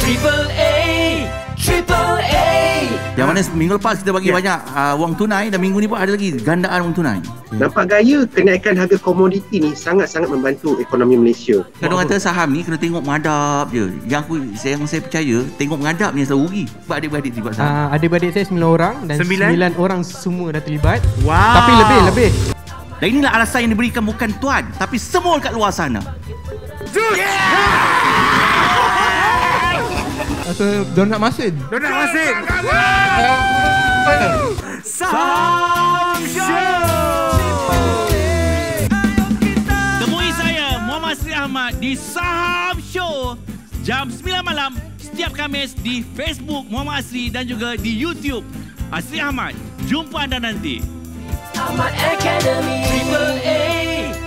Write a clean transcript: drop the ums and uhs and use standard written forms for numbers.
Triple A, Triple A. Yang mana minggu lepas kita bagi banyak wang tunai, dan minggu ni pun ada lagi gandaan wang tunai. Nampak gaya kenaikan harga komoditi ni sangat-sangat membantu ekonomi Malaysia. Kadang kata saham ni kena tengok menghadap je. Yang saya percaya, tengok menghadap ni selalu rugi. Sebab adik-beradik terlibat saham. Adik-beradik saya 9 orang dan 9 orang semua dah terlibat. Wow. Tapi lebih. Dan inilah alasan yang diberikan bukan tuan, tapi semua kat luar sana. Donat masin. Saham Show. Temui saya Muhammad Asri Ahmad di Saham Show jam 9 malam setiap Khamis di Facebook Muhammad Asri dan juga di YouTube Asri Ahmad. Jumpa anda nanti. Ahmad Academy Triple A.